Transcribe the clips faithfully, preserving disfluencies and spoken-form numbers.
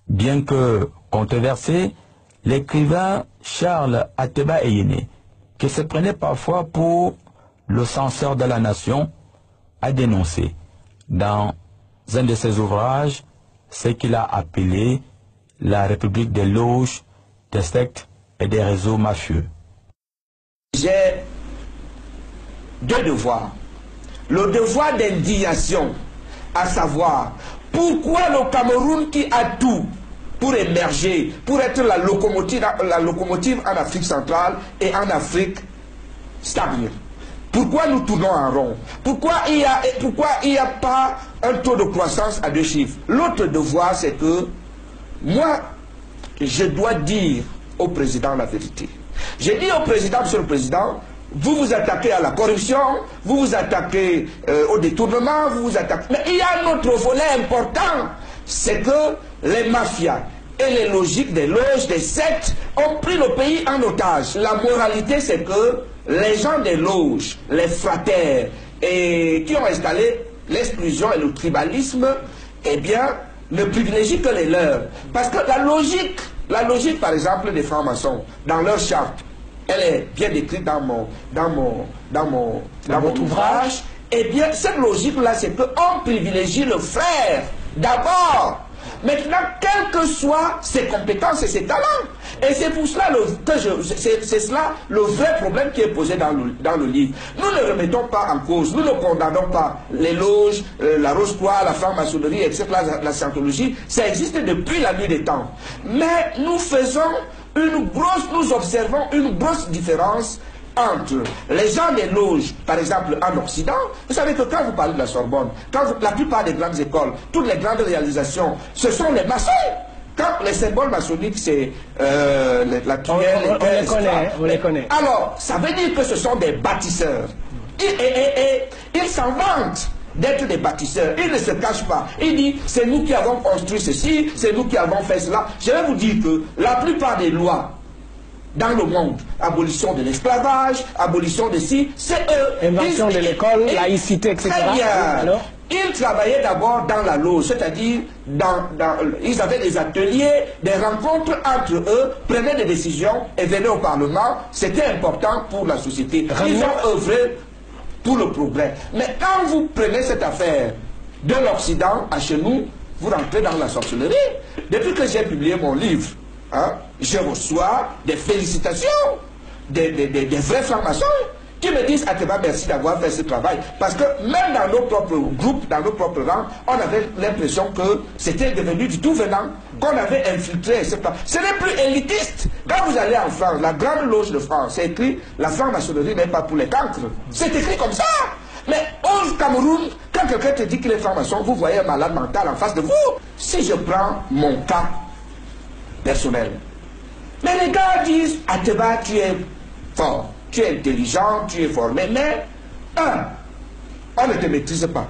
Bien que controversé, l'écrivain Charles Ateba Eyene, qui se prenait parfois pour le censeur de la nation, a dénoncé dans un de ses ouvrages ce qu'il a appelé la République des loges, des sectes et des réseaux mafieux. J'ai deux devoirs. Le devoir d'indignation, à savoir pourquoi le Cameroun qui a tout pour émerger, pour être la locomotive, la locomotive en Afrique centrale et en Afrique stagne. Pourquoi nous tournons en rond? Pourquoi il n'y a, pourquoi il n'y a pas un taux de croissance à deux chiffres? L'autre devoir, c'est que moi, je dois dire au président la vérité. J'ai dit au président, monsieur le président, vous vous attaquez à la corruption, vous vous attaquez euh, au détournement, vous vous attaquez... Mais il y a un autre volet important, c'est que les mafias et les logiques des loges, des sectes, ont pris le pays en otage. La moralité, c'est que les gens des loges, les fraternes, et qui ont installé l'exclusion et le tribalisme, eh bien, ne privilégient que les leurs. Parce que la logique, la logique, par exemple, des francs-maçons, dans leur charte, elle est bien décrite dans mon, dans mon, dans mon, dans mon ouvrage. Eh bien, cette logique-là, c'est qu'on privilégie le frère d'abord. Maintenant, quelles que soient ses compétences et ses talents. Et c'est pour cela le, que je, c'est cela le vrai problème qui est posé dans le, dans le livre. Nous ne remettons pas en cause, nous ne condamnons pas les loges, euh, la Rose-Croix, la franc-maçonnerie, et cetera, la, la scientologie. Ça existe depuis la nuit des temps. Mais nous faisons une grosse, nous observons une grosse différence entre les gens des loges, par exemple en Occident. Vous savez que quand vous parlez de la Sorbonne, quand vous, la plupart des grandes écoles, toutes les grandes réalisations, ce sont les maçons. Quand les symboles maçonniques, c'est euh, la tuelle, on, on, les, on les connaît, on les connaît. Alors, ça veut dire que ce sont des bâtisseurs. Et, et, et, et ils s'en vantent d'être des bâtisseurs. Ils ne se cachent pas. Ils disent, c'est nous qui avons construit ceci, c'est nous qui avons fait cela. Je vais vous dire que la plupart des lois dans le monde, abolition de l'esclavage, abolition de ci, c'est eux. Invention ils, de l'école, laïcité, et cetera. Très bien. Alors ils travaillaient d'abord dans la loge, c'est-à-dire, dans, dans, ils avaient des ateliers, des rencontres entre eux, prenaient des décisions et venaient au Parlement. C'était important pour la société. Ils ont œuvré pour le progrès. Mais quand vous prenez cette affaire de l'Occident à chez nous, vous rentrez dans la sorcellerie. Depuis que j'ai publié mon livre, hein, je reçois des félicitations des, des, des, des vrais francs-maçons qui me disent « Ateba, merci d'avoir fait ce travail ». Parce que même dans nos propres groupes, dans nos propres rangs, on avait l'impression que c'était devenu du tout venant, qu'on avait infiltré. Ce n'est plus élitiste. Quand vous allez en France, la grande loge de France, c'est écrit « La franc-maçonnerie n'est pas pour les cancres ». C'est écrit comme ça. Mais au Cameroun, quand quelqu'un te dit qu'il est franc-maçon, vous voyez un malade mental en face de vous. Si je prends mon cas personnel, mais les gars disent « Ateba, tu es fort, tu es intelligent, tu es formé, mais un, on ne te maîtrise pas.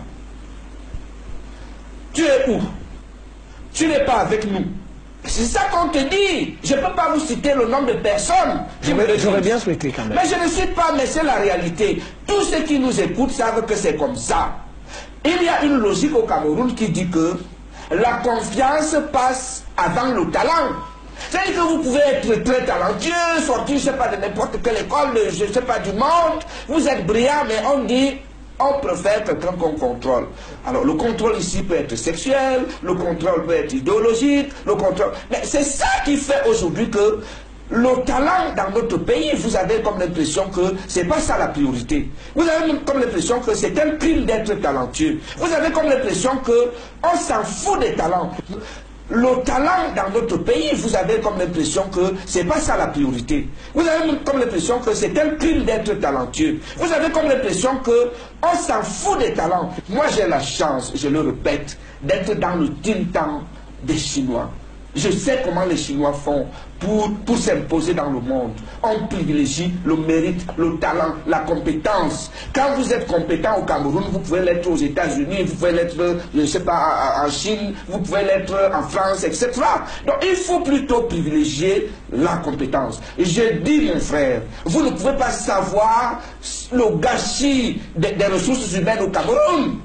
Tu es où? Tu n'es pas avec nous. » C'est ça qu'on te dit. Je ne peux pas vous citer le nombre de personnes. J'aurais bien souhaité quand même. Mais je ne suis pas, mais c'est la réalité. Tous ceux qui nous écoutent savent que c'est comme ça. Il y a une logique au Cameroun qui dit que la confiance passe avant le talent. C'est-à-dire que vous pouvez être très talentueux, sortir, je ne sais pas, de n'importe quelle école, de, je ne sais pas, du monde, vous êtes brillant, mais on dit, on préfère quelqu'un qu'on contrôle. Alors, le contrôle ici peut être sexuel, le contrôle peut être idéologique, le contrôle... Mais c'est ça qui fait aujourd'hui que le talent dans notre pays, vous avez comme l'impression que c'est pas ça la priorité. Vous avez comme l'impression que c'est un crime d'être talentueux. Vous avez comme l'impression que on s'en fout des talents. Le talent dans notre pays, vous avez comme l'impression que c'est pas ça la priorité. Vous avez comme l'impression que c'est un crime d'être talentueux. Vous avez comme l'impression que on s'en fout des talents. Moi, j'ai la chance, je le répète, d'être dans le tin-tan des Chinois. Je sais comment les Chinois font pour, pour s'imposer dans le monde. On privilégie le mérite, le talent, la compétence. Quand vous êtes compétent au Cameroun, vous pouvez l'être aux États-Unis, vous pouvez l'être, je ne sais pas, en Chine, vous pouvez l'être en France, et cetera. Donc il faut plutôt privilégier la compétence. Et je dis, mon frère, vous ne pouvez pas savoir le gâchis des, des ressources humaines au Cameroun.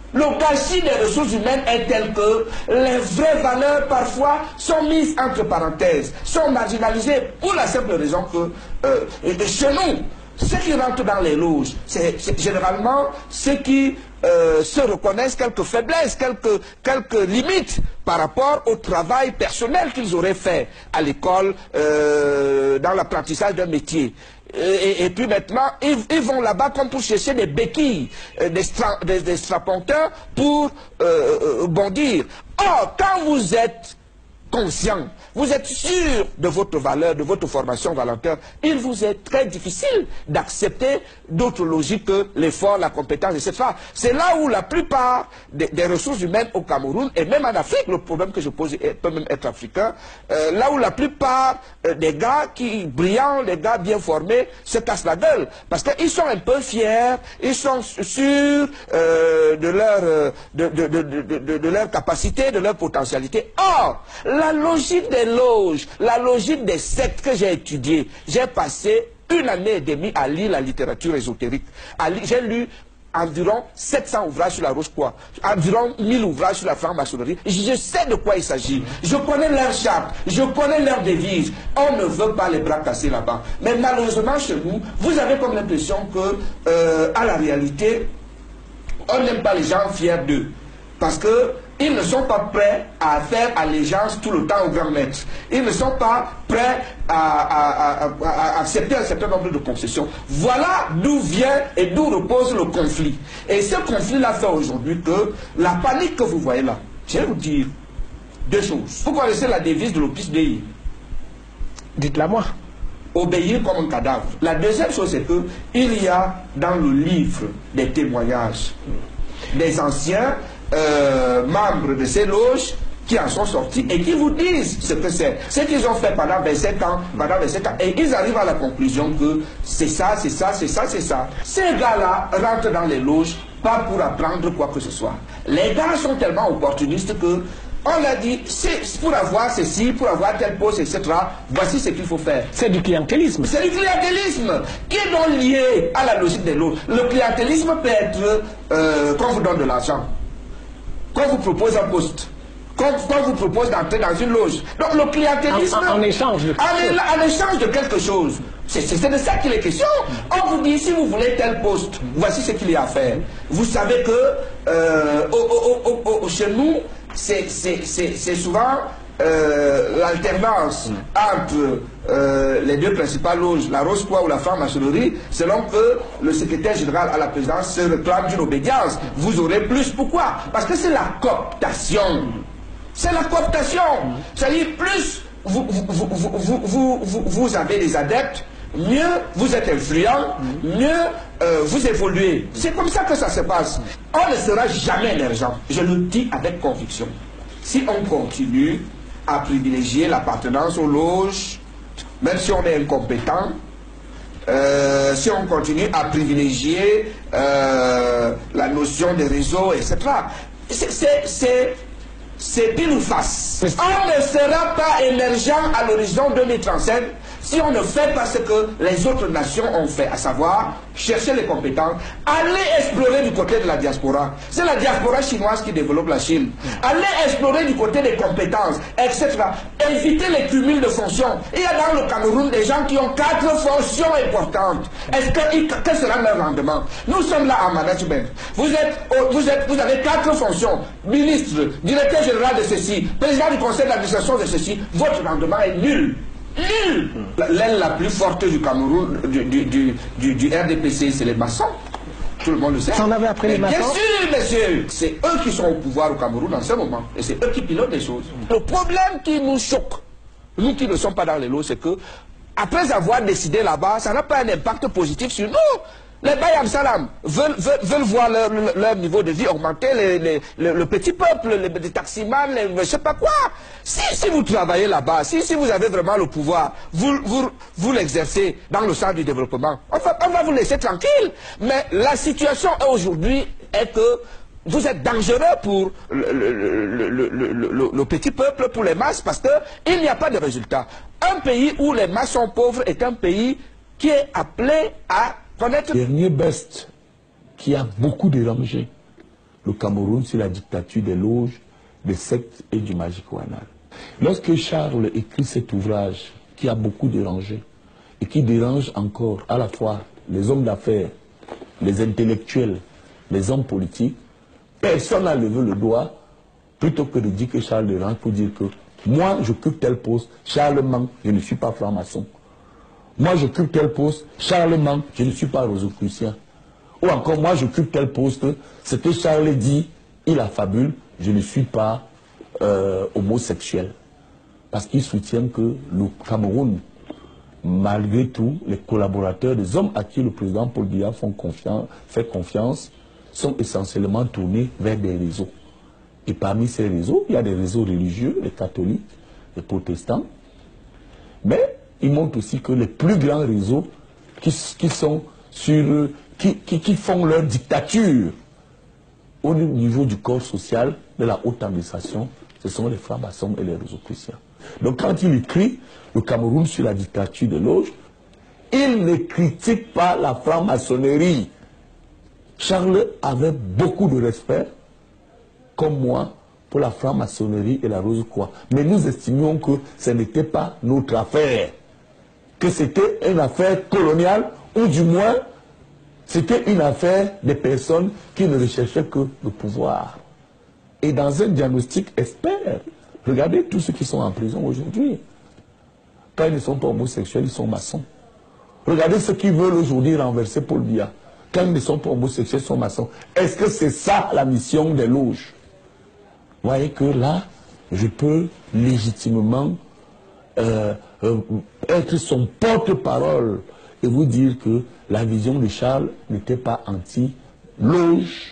Le gâchis des ressources humaines est tel que les vraies valeurs parfois sont mises entre parenthèses, sont marginalisées pour la simple raison que euh, chez nous, ceux qui rentrent dans les loges, c'est généralement ceux qui euh, se reconnaissent quelques faiblesses, quelques, quelques limites par rapport au travail personnel qu'ils auraient fait à l'école, euh, dans l'apprentissage d'un métier. Et, et puis maintenant, ils, ils vont là-bas comme pour chercher des béquilles, euh, des, stra, des, des straponteurs pour euh, euh, bondir. Or, quand vous êtes conscient, vous êtes sûr de votre valeur, de votre formation volontaire, il vous est très difficile d'accepter d'autres logiques que l'effort, la compétence, et cetera. C'est là où la plupart des, des ressources humaines au Cameroun, et même en Afrique, le problème que je pose est, peut même être africain, euh, là où la plupart euh, des gars qui brillants, les gars bien formés, se cassent la gueule. Parce qu'ils sont un peu fiers, ils sont sûrs euh, de, leur, euh, de, de, de, de, de, de leur capacité, de leur potentialité. Or, la logique des loges, la logique des sectes que j'ai étudiées, j'ai passé une année et demie à lire la littérature ésotérique. J'ai lu environ sept cents ouvrages sur la Roche-Croix, environ mille ouvrages sur la franc-maçonnerie. Je sais de quoi il s'agit. Je connais leur charte, je connais leur devise. On ne veut pas les bras cassés là-bas. Mais malheureusement chez nous, vous avez comme l'impression que, euh, à la réalité, on n'aime pas les gens fiers d'eux. Parce que ils ne sont pas prêts à faire allégeance tout le temps au grand maître. Ils ne sont pas prêts à, à, à, à accepter un certain nombre de concessions. Voilà d'où vient et d'où repose le conflit. Et ce conflit-là fait aujourd'hui que la panique que vous voyez là, je vais vous dire deux choses. Vous connaissez la devise de l'Opus Dei? Dites-la moi. Obéir comme un cadavre. La deuxième chose, c'est que il y a dans le livre des témoignages des anciens Euh, membres de ces loges qui en sont sortis et qui vous disent ce que c'est, ce qu'ils ont fait pendant vingt-sept ans, pendant vingt-sept ans, et ils arrivent à la conclusion que c'est ça, c'est ça, c'est ça, c'est ça. Ces gars-là rentrent dans les loges pas pour apprendre quoi que ce soit. Les gars sont tellement opportunistes que on l'a dit, c'est pour avoir ceci, pour avoir tel poste, et cetera. Voici ce qu'il faut faire. C'est du clientélisme. C'est du clientélisme qui est donc lié à la logique des loges. Le clientélisme peut être euh, qu'on vous donne de l'argent, qu'on vous propose un poste, qu'on vous propose d'entrer dans une loge. Donc le clientélisme... En, en, en échange de quelque chose. En, en échange de quelque chose. C'est de ça qu'il est question. On vous dit, si vous voulez tel poste, voici ce qu'il y a à faire. Vous savez que euh, au, au, au, au, chez nous, c'est souvent euh, l'alternance entre euh, les deux principales loges, la Roche-Croix ou la franc-maçonnerie, selon que le secrétaire général à la présidence se réclame d'une obédience. Vous aurez plus. Pourquoi? Parce que c'est la cooptation. C'est la cooptation. C'est-à-dire, plus vous, vous, vous, vous, vous, vous, vous avez des adeptes, mieux vous êtes influent, mieux euh, vous évoluez. C'est comme ça que ça se passe. On ne sera jamais émergent. Je le dis avec conviction. Si on continue à privilégier l'appartenance aux loges, même si on est incompétent, euh, si on continue à privilégier euh, la notion des réseaux, et cetera, c'est pile ou face. On ne sera pas émergent à l'horizon deux mille trente-sept si on ne fait pas ce que les autres nations ont fait, à savoir chercher les compétences, aller explorer du côté de la diaspora. C'est la diaspora chinoise qui développe la Chine. Aller explorer du côté des compétences, et cetera. Éviter les cumuls de fonctions. Il y a dans le Cameroun des gens qui ont quatre fonctions importantes. Est-ce que quel sera leur rendement? Nous sommes là en management. Vous êtes, vous êtes, vous avez quatre fonctions. Ministre, directeur général de ceci, président du conseil d'administration de ceci. Votre rendement est nul. Nul. L'aile la plus forte du Cameroun, du, du, du, du, du R D P C, c'est les maçons. Tout le monde le sait. J'en avais appris les maçons. Bien sûr, messieurs. C'est eux qui sont au pouvoir au Cameroun en ce moment. Et c'est eux qui pilotent les choses. Le problème qui nous choque, nous qui ne sommes pas dans les lots, c'est que, après avoir décidé là-bas, ça n'a pas un impact positif sur nous. Les Bayam Salam veulent, veulent, veulent voir leur, leur niveau de vie augmenter, les, les, le, le petit peuple, les, les taximans, les, je ne sais pas quoi. Si, si vous travaillez là-bas, si, si vous avez vraiment le pouvoir, vous, vous, vous l'exercez dans le sens du développement, on va, on va vous laisser tranquille. Mais la situation aujourd'hui est que vous êtes dangereux pour le, le, le, le, le, le, le petit peuple, pour les masses, parce qu'il n'y a pas de résultat. Un pays où les masses sont pauvres est un pays qui est appelé à connaître... Le dernier best qui a beaucoup dérangé, le Cameroun sous la dictature des loges, des sectes et du Magic-Wanal. Lorsque Charles écrit cet ouvrage qui a beaucoup dérangé et qui dérange encore à la fois les hommes d'affaires, les intellectuels, les hommes politiques, personne n'a levé le doigt plutôt que de dire que Charles dérange pour dire que moi j'occupe tel poste, Charles ment, je ne suis pas franc-maçon. Moi j'occupe tel poste, Charles ment, je ne suis pas rosicrucien. Ou encore moi j'occupe tel poste, ce que Charles dit, il affabule, je ne suis pas euh, homosexuel. Parce qu'il soutient que le Cameroun, malgré tout, les collaborateurs, les hommes à qui le président Paul Biya font confiance, fait confiance, sont essentiellement tournés vers des réseaux. Et parmi ces réseaux, il y a des réseaux religieux, les catholiques, les protestants. Mais il montre aussi que les plus grands réseaux qui, qui sont sur, qui, qui, qui font leur dictature au niveau du corps social, de la haute administration, ce sont les francs-maçons et les réseaux chrétiens. Donc quand il écrit le Cameroun sur la dictature de loges, il ne critique pas la franc-maçonnerie. Charles avait beaucoup de respect, comme moi, pour la franc-maçonnerie et la Rose-Croix. Mais nous estimions que ce n'était pas notre affaire, que c'était une affaire coloniale, ou du moins, c'était une affaire des personnes qui ne recherchaient que le pouvoir. Et dans un diagnostic expert, regardez tous ceux qui sont en prison aujourd'hui. Quand ils ne sont pas homosexuels, ils sont maçons. Regardez ceux qui veulent aujourd'hui renverser Paul Biya. Quand ils ne sont pas homosexuels, ils sont maçons. Est-ce que c'est ça la mission des loges? Vous voyez que là, je peux légitimement euh, euh, être son porte-parole et vous dire que la vision de Charles n'était pas anti-loge,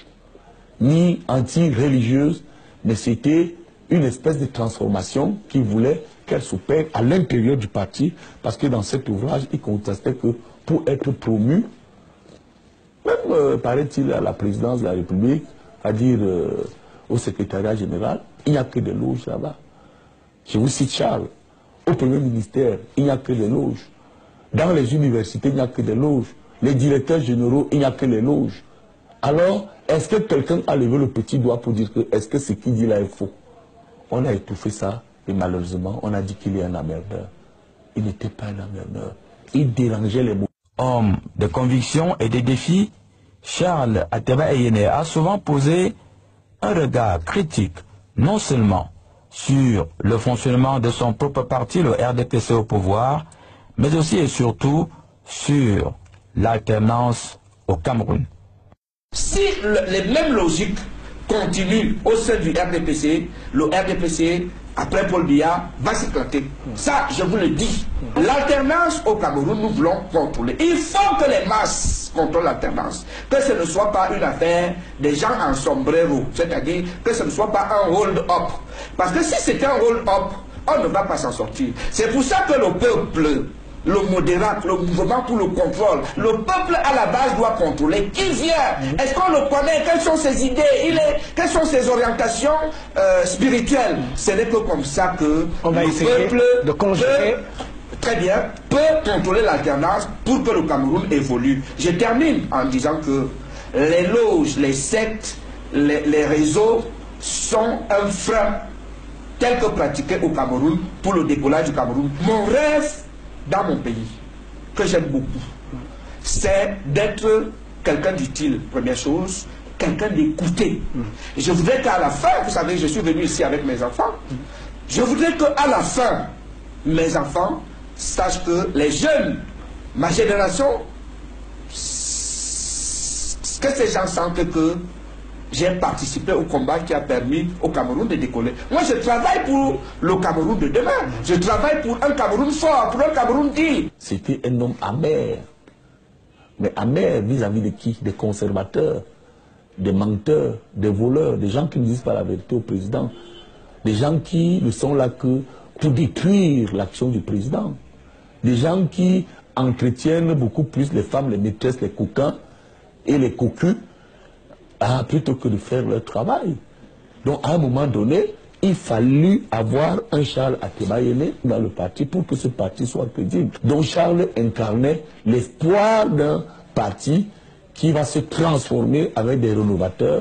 ni anti-religieuse, mais c'était une espèce de transformation qu'il voulait qu'elle s'opère à l'intérieur du parti, parce que dans cet ouvrage, il contestait que pour être promu, même, euh, paraît-il, à la présidence de la République, à dire euh, au secrétariat général, il n'y a que des loges là-bas. Je vous cite Charles. Au premier ministère, il n'y a que des loges. Dans les universités, il n'y a que des loges. Les directeurs généraux, il n'y a que les loges. Alors, est-ce que quelqu'un a levé le petit doigt pour dire que est-ce que ce qu'il dit là est faux? On a étouffé ça et malheureusement, on a dit qu'il est un emmerdeur. Il n'était pas un emmerdeur. Il dérangeait les mots. Homme de conviction et de défis, Charles Ateba Eyene a souvent posé un regard critique, non seulement sur le fonctionnement de son propre parti, le R D P C au pouvoir, mais aussi et surtout sur l'alternance au Cameroun. Si le, les mêmes logiques continuent au sein du R D P C, le R D P C, après Paul Biya, va s'éclater. Ça, je vous le dis. L'alternance au Cameroun, nous voulons contrôler. Il faut que les masses contrôlent l'alternance. Que ce ne soit pas une affaire des gens en sombrero. C'est-à-dire que ce ne soit pas un hold-up. Parce que si c'était un hold-up, on ne va pas s'en sortir. C'est pour ça que le peuple, le modérat, le mouvement pour le contrôle, le peuple à la base doit contrôler. Qui vient? Est-ce qu'on le connaît? Quelles sont ses idées? Il est... Quelles sont ses orientations euh, spirituelles? Ce n'est que comme ça que on va le essayer peuple de conjurer. peut, très bien, peut contrôler l'alternance pour que le Cameroun évolue. Je termine en disant que les loges, les sectes, les, les réseaux sont un frein tel que pratiqué au Cameroun pour le décollage du Cameroun. Mon rêve dans mon pays, que j'aime beaucoup, c'est d'être quelqu'un d'utile, première chose, quelqu'un d'écouté. Je voudrais qu'à la fin, vous savez, je suis venu ici avec mes enfants, je voudrais qu'à la fin, mes enfants sachent que les jeunes, ma génération, que ces gens sentent que j'ai participé au combat qui a permis au Cameroun de décoller. Moi, je travaille pour le Cameroun de demain. Je travaille pour un Cameroun fort, pour un Cameroun digne. C'était un homme amer. Mais amer vis-à-vis de qui? Des conservateurs, des menteurs, des voleurs, des gens qui ne disent pas la vérité au président. Des gens qui ne sont là que pour détruire l'action du président. Des gens qui entretiennent beaucoup plus les femmes, les maîtresses, les coquins et les cocus, ah, plutôt que de faire leur travail. Donc à un moment donné, il fallut avoir un Charles Ateba Eyene dans le parti pour que ce parti soit crédible. Donc Charles incarnait l'espoir d'un parti qui va se transformer avec des rénovateurs,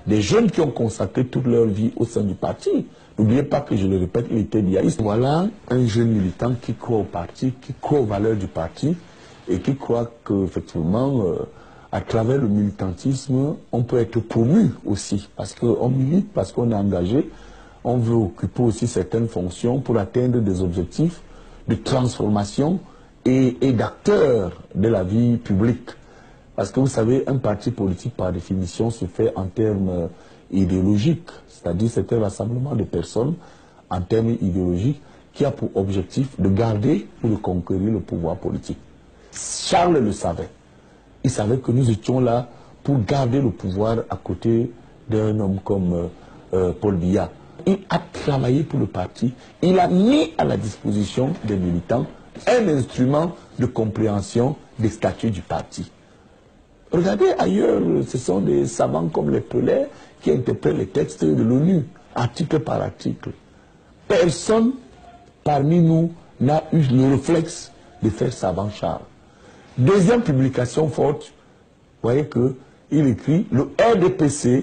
des jeunes qui ont consacré toute leur vie au sein du parti. N'oubliez pas que, je le répète, il était biaïste. Voilà un jeune militant qui croit au parti, qui croit aux valeurs du parti et qui croit qu'effectivement, euh, à travers le militantisme, on peut être promu aussi. Parce qu'on milite, parce qu'on est engagé, on veut occuper aussi certaines fonctions pour atteindre des objectifs de transformation et, et d'acteurs de la vie publique. Parce que vous savez, un parti politique, par définition, se fait en termes idéologiques. C'est-à-dire, c'est un rassemblement de personnes en termes idéologiques qui a pour objectif de garder ou de conquérir le pouvoir politique. Charles le savait. Il savait que nous étions là pour garder le pouvoir à côté d'un homme comme euh, euh, Paul Biya. Il a travaillé pour le parti. Il a mis à la disposition des militants un instrument de compréhension des statuts du parti. Regardez ailleurs, ce sont des savants comme les Pelé qui interprètent les textes de l'ONU, article par article. Personne parmi nous n'a eu le réflexe de faire savant Charles. Deuxième publication forte, vous voyez qu'il écrit le R D P C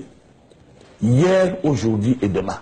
hier, aujourd'hui et demain.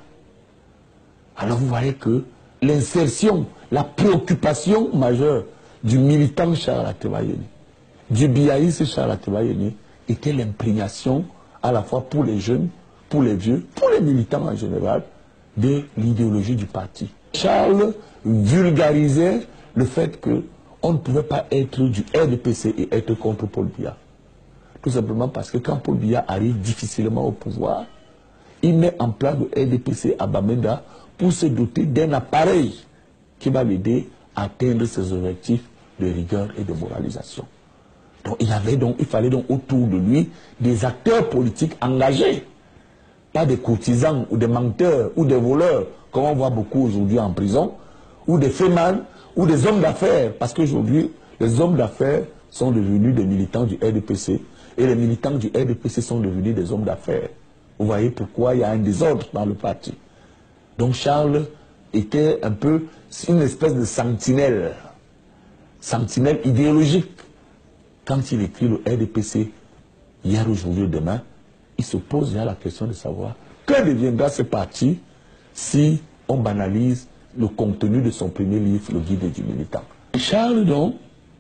Alors vous voyez que l'insertion, la préoccupation majeure du militant Charles Atebayeni, du biaïste Charles Atebayeni, était l'imprégnation à la fois pour les jeunes, pour les vieux, pour les militants en général, de l'idéologie du parti. Charles vulgarisait le fait qu'on ne pouvait pas être du R D P C et être contre Paul Biya. Tout simplement parce que quand Paul Biya arrive difficilement au pouvoir, il met en place le R D P C à Bamenda pour se doter d'un appareil qui va l'aider à atteindre ses objectifs de rigueur et de moralisation. Donc il, avait donc, il fallait donc autour de lui des acteurs politiques engagés, pas des courtisans ou des menteurs ou des voleurs, comme on voit beaucoup aujourd'hui en prison, ou des fémans ou des hommes d'affaires, parce qu'aujourd'hui, les hommes d'affaires sont devenus des militants du R D P C, et les militants du R D P C sont devenus des hommes d'affaires. Vous voyez pourquoi il y a un désordre dans le parti. Donc Charles était un peu une espèce de sentinelle, sentinelle idéologique. Quand il écrit le R D P C, hier, aujourd'hui, demain, il se pose déjà la question de savoir que deviendra ce parti si on banalise le contenu de son premier livre, Le Guide du militant. Charles, donc,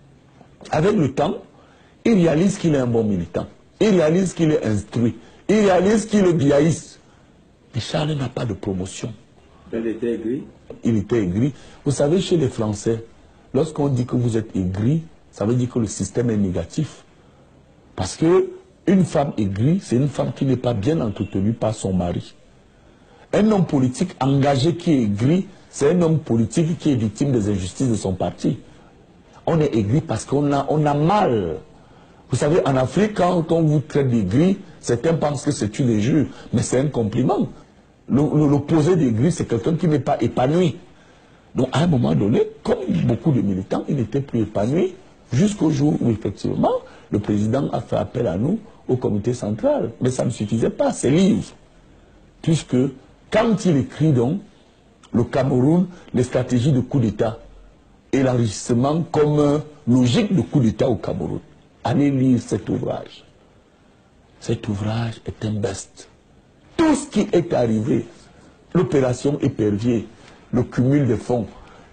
avec le temps, il réalise qu'il est un bon militant. Il réalise qu'il est instruit. Il réalise qu'il est biaïste. Mais Charles n'a pas de promotion. Il était aigri. Il était aigri. Vous savez, chez les Français, lorsqu'on dit que vous êtes aigri, ça veut dire que le système est négatif. Parce que une femme aigrie, c'est une femme qui n'est pas bien entretenue par son mari. Un homme politique engagé qui est aigri, c'est un homme politique qui est victime des injustices de son parti. On est aigri parce qu'on a, on a mal. Vous savez, en Afrique, quand on vous traite d'aigri, certains pensent que c'est une injure, mais c'est un compliment. L'opposé d'aigri, c'est quelqu'un qui n'est pas épanoui. Donc, à un moment donné, comme beaucoup de militants, il n'était plus épanoui, jusqu'au jour où, effectivement, le président a fait appel à nous, au comité central. Mais ça ne suffisait pas, ces livres. Puisque, quand il écrit donc, le Cameroun, les stratégies de coup d'État et l'enrichissement comme logique de coup d'État au Cameroun, allez lire cet ouvrage. Cet ouvrage est un best. Tout ce qui est arrivé, l'opération Épervier, le cumul des fonds,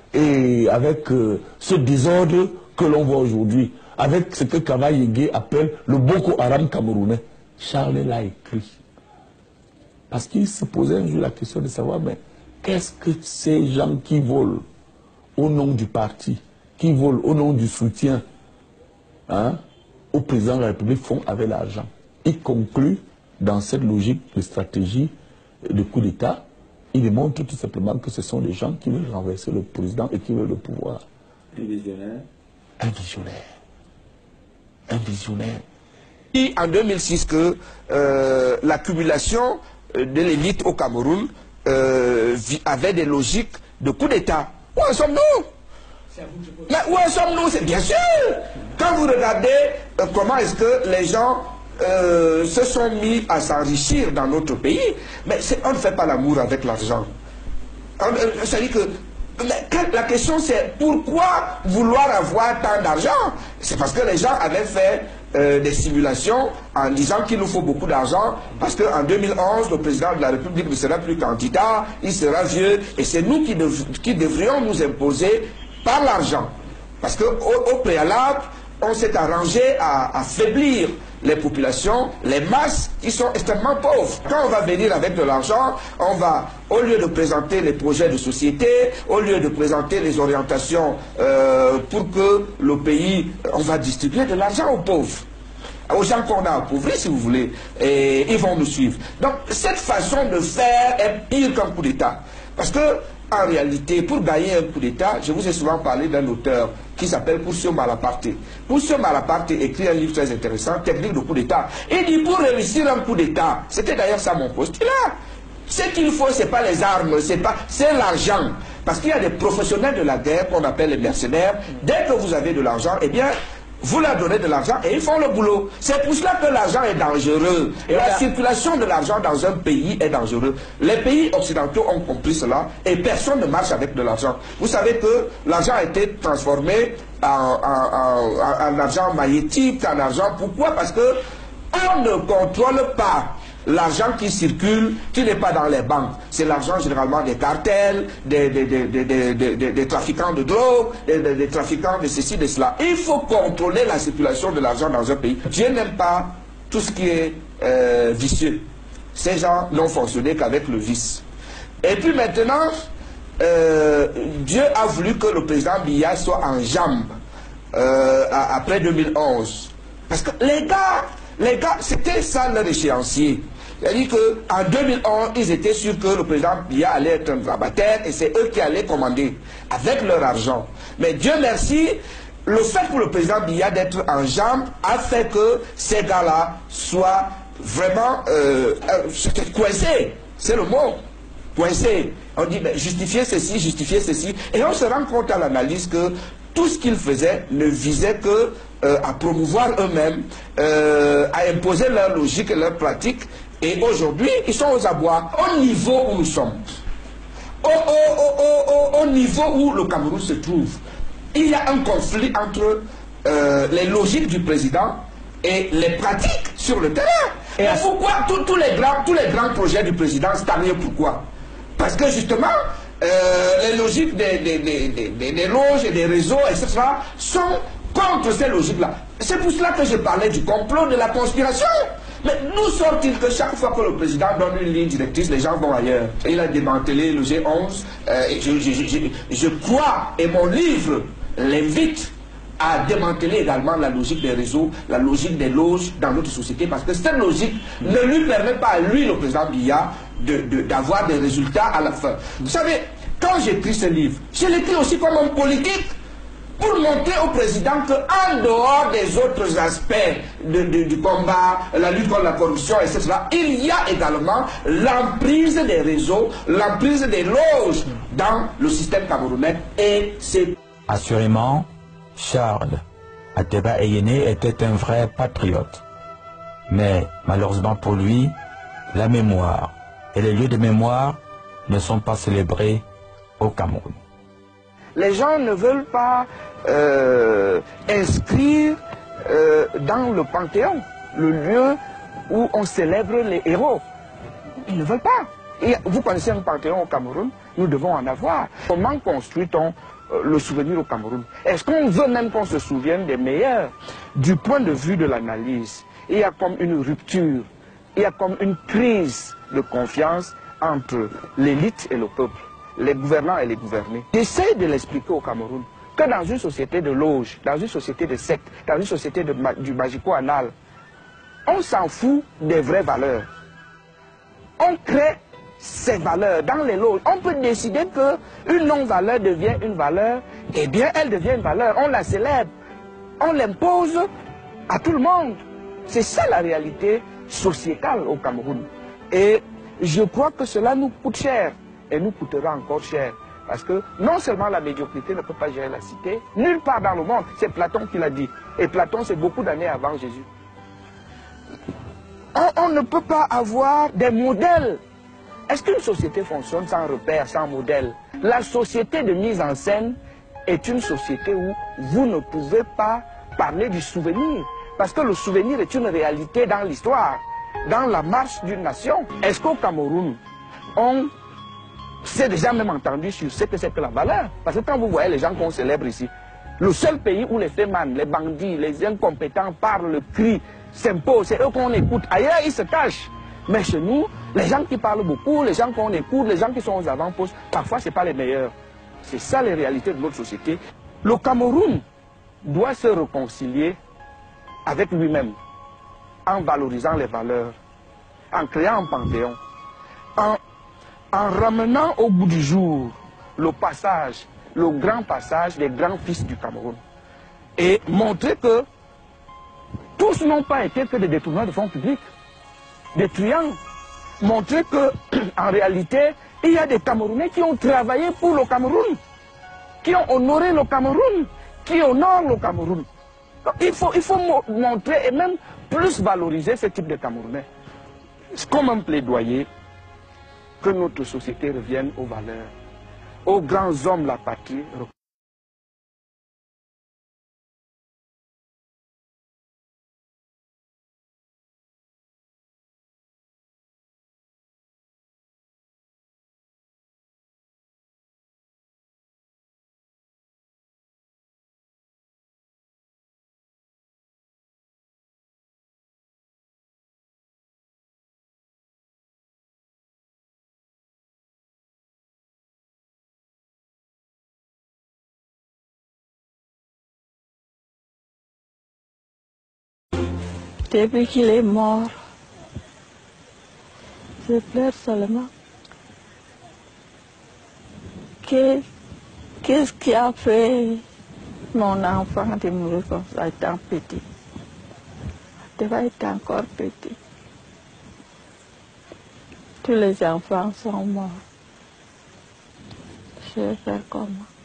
et avec euh, ce désordre que l'on voit aujourd'hui, avec ce que Kava Yégué appelle le Boko Haram camerounais, Charles l'a écrit. Parce qu'il se posait un jour la question de savoir, mais qu'est-ce que ces gens qui volent au nom du parti, qui volent au nom du soutien hein, au président de la République font avec l'argent? Il conclut dans cette logique de stratégie de coup d'État, il démontre tout simplement que ce sont des gens qui veulent renverser le président et qui veulent le pouvoir. Un visionnaire. Un visionnaire. Un visionnaire. Et en deux mille six, que euh, l'accumulation de l'élite au Cameroun euh, avait des logiques de coup d'État. Où en sommes-nous? Mais où en sommes-nous? C'est bien sûr. Quand vous regardez euh, comment est-ce que les gens euh, se sont mis à s'enrichir dans notre pays, mais on ne fait pas l'amour avec l'argent. C'est-à-dire que mais la question c'est pourquoi vouloir avoir tant d'argent? C'est parce que les gens avaient fait euh, des simulations en disant qu'il nous faut beaucoup d'argent parce qu'en deux mille onze, le président de la République ne sera plus candidat, il sera vieux et c'est nous qui, dev qui devrions nous imposer par l'argent. Parce qu'au au préalable, on s'est arrangé à affaiblir les populations, les masses qui sont extrêmement pauvres. Quand on va venir avec de l'argent, on va, au lieu de présenter les projets de société, au lieu de présenter les orientations euh, pour que le pays, on va distribuer de l'argent aux pauvres, aux gens qu'on a appauvris, si vous voulez, et ils vont nous suivre. Donc, cette façon de faire est pire qu'un coup d'État. Parce que, en réalité, pour gagner un coup d'État, je vous ai souvent parlé d'un auteur qui s'appelle Poussio Malaparte. Poussio Malaparte écrit un livre très intéressant, Technique de coup d'État. Il dit, pour réussir un coup d'État, c'était d'ailleurs ça mon postulat. Ce qu'il faut, c'est pas les armes, c'est pas, c'est l'argent. Parce qu'il y a des professionnels de la guerre qu'on appelle les mercenaires. Dès que vous avez de l'argent, eh bien, vous leur donnez de l'argent et ils font le boulot. C'est pour cela que l'argent est dangereux. Et la circulation de l'argent dans un pays est dangereux. Les pays occidentaux ont compris cela et personne ne marche avec de l'argent. Vous savez que l'argent a été transformé en, en, en, en argent magnétique, en argent. Pourquoi? Parce que on ne contrôle pas l'argent qui circule, qui n'est pas dans les banques. C'est l'argent généralement des cartels, des, des, des, des, des, des, des, des trafiquants de drogue, des, des, des trafiquants de ceci, de cela. Il faut contrôler la circulation de l'argent dans un pays. Dieu n'aime pas tout ce qui est euh, vicieux. Ces gens n'ont fonctionné qu'avec le vice. Et puis maintenant, euh, Dieu a voulu que le président Biya soit en jambes euh, après deux mille onze. Parce que les gars, les gars, c'était ça leur échéancier. C'est-à-dire qu'en deux mille onze, ils étaient sûrs que le président Biya allait être un grabataire et c'est eux qui allaient commander avec leur argent. Mais Dieu merci, le fait pour le président Biya d'être en jambes a fait que ces gars-là soient vraiment euh, euh, coincés. C'est le mot. Coincés. On dit, mais justifier ceci, justifier ceci. Et on se rend compte à l'analyse que tout ce qu'ils faisaient ne visait que euh, à promouvoir eux-mêmes, euh, à imposer leur logique et leur pratique. Et aujourd'hui, ils sont aux abois. Au niveau où nous sommes, au, au, au, au, au niveau où le Cameroun se trouve, il y a un conflit entre euh, les logiques du président et les pratiques sur le terrain. Et pourquoi tous les grands, tous les grands projets du président stagnent? Pourquoi? Parce que justement, euh, les logiques des, des, des, des, des loges et des réseaux, et cetera, sont contre ces logiques-là. C'est pour cela que je parlais du complot, de la conspiration. Mais nous sort-il que chaque fois que le président donne une ligne directrice, les gens vont ailleurs. Il a démantelé le G onze. Euh, et je, je, je, je crois, et mon livre l'invite à démanteler également la logique des réseaux, la logique des loges dans notre société, parce que cette logique ne lui permet pas à lui, le président Biya, d'avoir de, de, des résultats à la fin. Vous savez, quand j'écris ce livre, je l'écris aussi comme homme politique, pour montrer au président qu'en dehors des autres aspects de, de, du combat, la lutte contre la corruption, et cetera, il y a également l'emprise des réseaux, l'emprise des loges dans le système camerounais. Et c'est... Assurément, Charles Ateba Eyene était un vrai patriote. Mais malheureusement pour lui, la mémoire et les lieux de mémoire ne sont pas célébrés au Cameroun. Les gens ne veulent pas euh, inscrire euh, dans le Panthéon, le lieu où on célèbre les héros. Ils ne veulent pas. Et vous connaissez un Panthéon au Cameroun, nous devons en avoir. Comment construit-on euh, le souvenir au Cameroun? Est-ce qu'on veut même qu'on se souvienne des meilleurs? Du point de vue de l'analyse, il y a comme une rupture, il y a comme une crise de confiance entre l'élite et le peuple, les gouvernants et les gouvernés. J'essaie de l'expliquer au Cameroun que dans une société de loges, dans une société de sectes, dans une société de, du magico-anal, on s'en fout des vraies valeurs. On crée ces valeurs dans les loges. On peut décider qu'une non-valeur devient une valeur, eh bien elle devient une valeur. On la célèbre, on l'impose à tout le monde. C'est ça la réalité sociétale au Cameroun. Et je crois que cela nous coûte cher. Et nous coûtera encore cher. Parce que non seulement la médiocrité ne peut pas gérer la cité, nulle part dans le monde, c'est Platon qui l'a dit. Et Platon, c'est beaucoup d'années avant Jésus. On, on ne peut pas avoir des modèles. Est-ce qu'une société fonctionne sans repère, sans modèle? La société de mise en scène est une société où vous ne pouvez pas parler du souvenir. Parce que le souvenir est une réalité dans l'histoire, dans la marche d'une nation. Est-ce qu'au Cameroun, on s'est déjà même entendu sur ce que c'est que la valeur? Parce que quand vous voyez les gens qu'on célèbre ici, le seul pays où les fémans, les bandits, les incompétents parlent, crient, s'imposent, c'est eux qu'on écoute. Ailleurs, ils se cachent. Mais chez nous, les gens qui parlent beaucoup, les gens qu'on écoute, les gens qui sont aux avant-postes, parfois, ce n'est pas les meilleurs. C'est ça les réalités de notre société. Le Cameroun doit se réconcilier avec lui-même, en valorisant les valeurs, en créant un panthéon, en, en ramenant au bout du jour le passage, le grand passage des grands fils du Cameroun. Et montrer que tous n'ont pas été que des détourneurs de fonds publics, des truands. Montrer que, en réalité, il y a des Camerounais qui ont travaillé pour le Cameroun, qui ont honoré le Cameroun, qui honorent le Cameroun. Donc, il faut, il faut montrer et même plus valoriser ce type de Camerounais. C'est comme un plaidoyer que notre société revienne aux valeurs, aux grands hommes de la patrie. Depuis qu'il est mort, je pleure seulement. Qu'est-ce qui a fait mon enfant de mourir comme ça étant petit? Il devait être encore petit. Tous les enfants sont morts. Je vais faire comment?